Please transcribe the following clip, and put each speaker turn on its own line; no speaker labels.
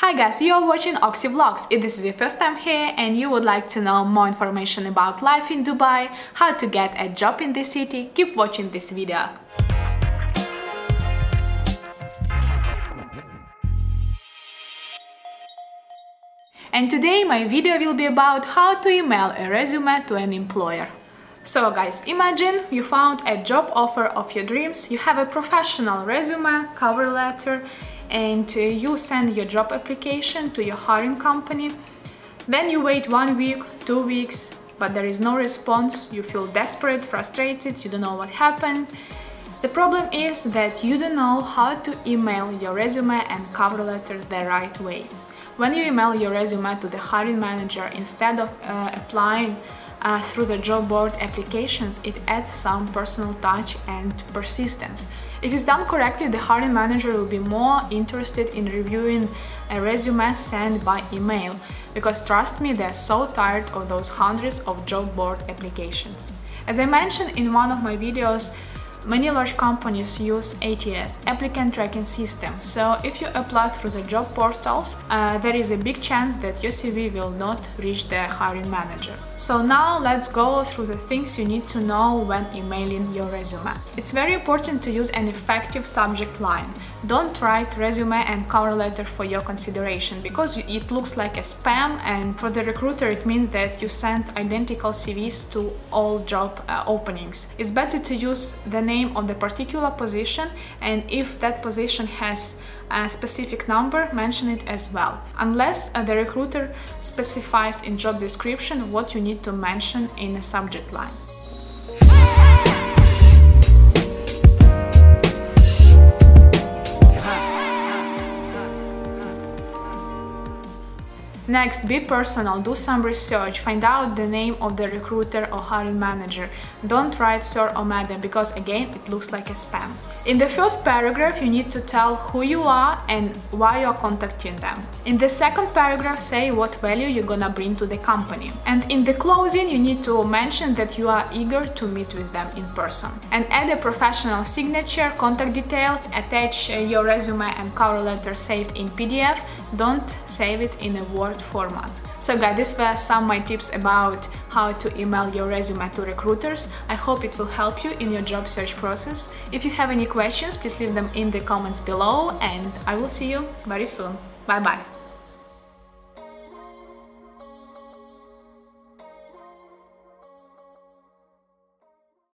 Hi guys, you are watching Oxy Vlogs. If this is your first time here and you would like to know more information about life in Dubai, how to get a job in this city, keep watching this video. And today my video will be about how to email a resume to an employer. So guys, imagine you found a job offer of your dreams, you have a professional resume, cover letter, and you send your job application to your hiring company. Then you wait 1 week, 2 weeks, but there is no response. You feel desperate, frustrated, you don't know what happened. The problem is that you don't know how to email your resume and cover letter the right way. When you email your resume to the hiring manager instead of applying through the job board applications, it adds some personal touch and persistence. If it's done correctly, the hiring manager will be more interested in reviewing a resume sent by email, because trust me, they're so tired of those hundreds of job board applications. As I mentioned in one of my videos, many large companies use ATS, applicant tracking system. So if you apply through the job portals, there is a big chance that your CV will not reach the hiring manager. So now let's go through the things you need to know when emailing your resume. It's very important to use an effective subject line. Don't write resume and cover letter for your consideration, because it looks like a spam, and for the recruiter it means that you sent identical CVs to all job openings. It's better to use the name of the particular position, and if that position has a specific number, mention it as well, unless the recruiter specifies in job description what you need to mention in a subject line. Next, be personal, do some research, find out the name of the recruiter or hiring manager. Don't write sir or madam, because again, it looks like a spam. In the first paragraph, you need to tell who you are and why you're contacting them. In the second paragraph, say what value you're gonna bring to the company. And in the closing, you need to mention that you are eager to meet with them in person. And add a professional signature, contact details, attach your resume and cover letter saved in PDF. Don't save it in a Word format. So guys, these were some of my tips about how to email your resume to recruiters. I hope it will help you in your job search process. If you have any questions, please leave them in the comments below, and I will see you very soon. Bye bye.